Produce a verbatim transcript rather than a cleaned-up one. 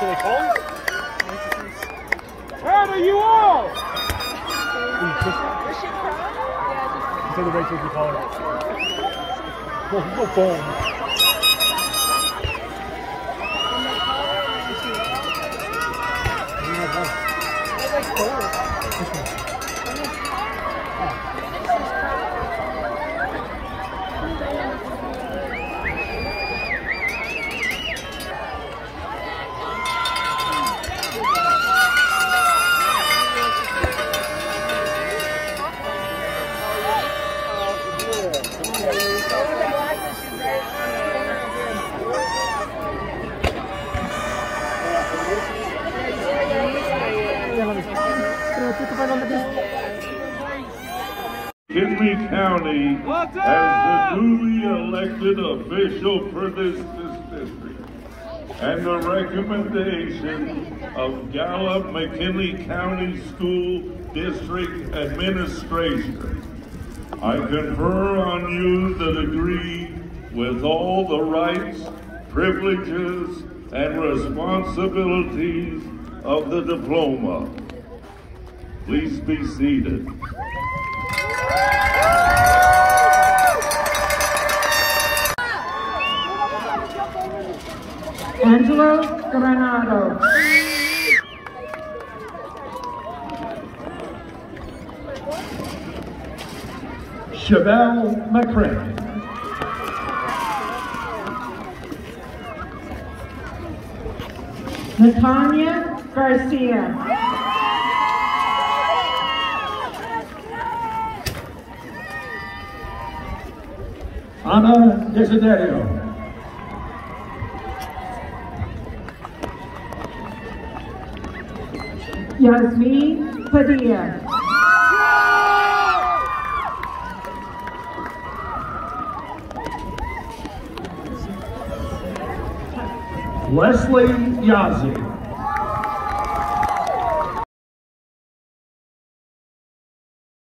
they call? Where are you all? You said the Rachel you call her. Go, go phone. McKinley County as the newly elected official for this district, and the recommendation of Gallup McKinley County School District Administration, I confer on you the degree with all the rights, privileges, and responsibilities of the diploma. Please be seated. Angelo Granado. Chevelle McCray. Natanya Garcia. Ana Desiderio. Yasmin Padilla. Leslie Yazzie.